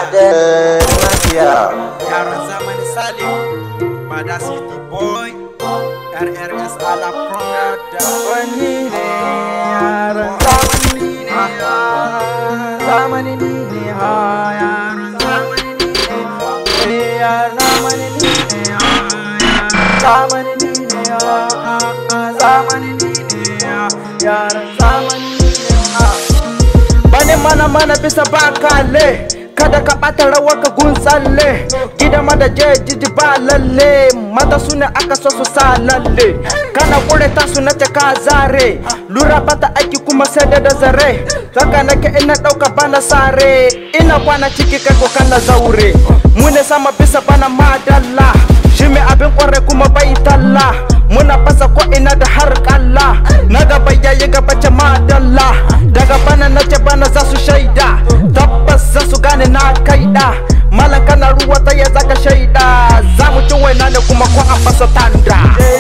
Ada Nasia Yaran zaman Salim pada City Boy RRS ala Prada. Wani ne yaran zaman ini zaman ini yaran zaman ini yaran zaman ini zaman ini zaman ini yaran zaman ini bane mana bisa bakale. Kada ka ɓata rawa ka gun tsalle gida ma da jiji ba lalle mata su ne aka so su sa lalle kana kure ta su nace ka zare lura bata aiki kuma sai da zare zaka nake ina ɗauka bana sare ina kwana ciki kai ko kana zaure mu ne sama bisa bana madalla shi mai abin kware kuma bai talla muna fasa ko ina da har kalla na gaba yayi gaba ce madalla daga bana nace bana za su shaida tabbas za su gane na kaida malaka na ruwa ta ya zaka shaida za mu ci waina ne kuma ko an fasa tanda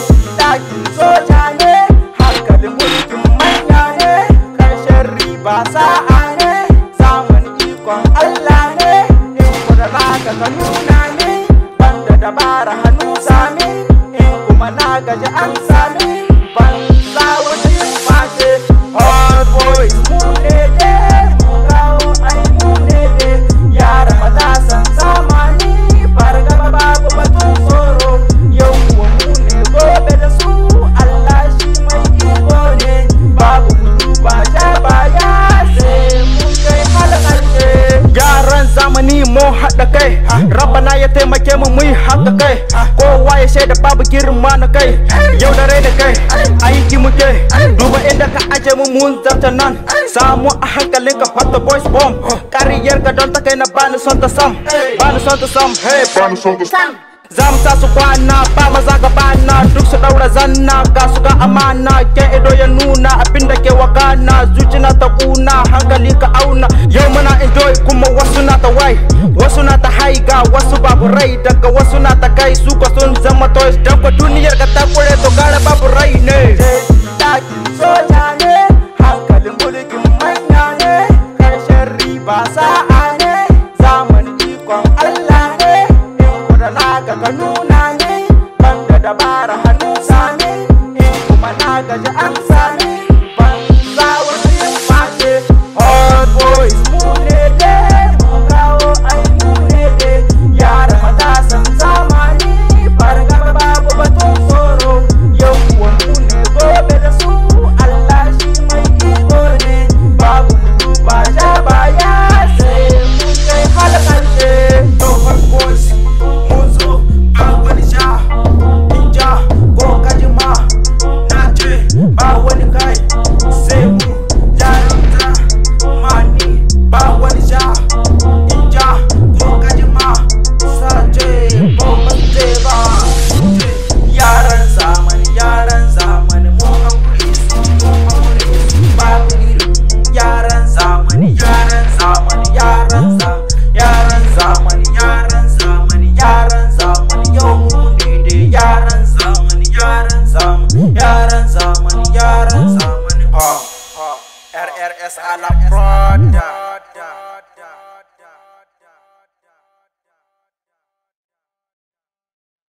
soja ne hankalin mulkin manya ne karshen riba sa'a ne samun ikon Allah ne in kuda zaka ka nuna ne banda dabara hannu sami in kuma na gaji an sami ban sa wata yin fashe all boys mu ne mu kawo ai mu ne yara matasan zamani fargaba babu batun tsoro yau kuwa mu ne gobe da su Allah shi mai iko ne babu gudu ba sha baya sai mun kai halakarshe yaran zamani mu haɗa kai rabana ya taimake mu mu haɗa kai kowa ya shaida babu girma na kai yau da rai da kai aiki muke duba inda ka aje mu mun zarta nan samu a hankalin ka hot boys bomb kariyar ka don ta kai na bani son ta sam bani son ta sam hey bani son ta sam za mu sa su kwana ba maza ga bana duk su daura zanna ga su ga amana ke ido ya nuna abinda ke wakana zuci na ta kuna hankali ka auna yau muna enjoy kuma wasu na ta wai wasu na ta haiga wasu babu rai daga wasu na ta kai su ko sun zama toys dan ko duniyar ka ta kure to gara babu rai ne soja ne hankalin mulkin manya ne karshen riba sa'a ne zaman ikon Allah ne in kuda naka ka nuna ne banda dabara hannu sami in kuma na gaji an sami ban za wata yin fashe all boys mu ne mu kawo ai mu ne yara matasan zamani fargaba babu batun tsoro yau kuwa mu ne gobe da su Allah shi mai iko ne babu gudu ba sha baya sai mun kai halakarshe All boys mun zo ba wani sha inja ko kajima na ce ba wani kai sai mu jarumta mani ba wani sha inja ko kajima sace ba mace ba yaran zamani mu hakuri su ba irin yaran zamani yaran zamani yau mu ne da yaran zamani RRS ala Prada.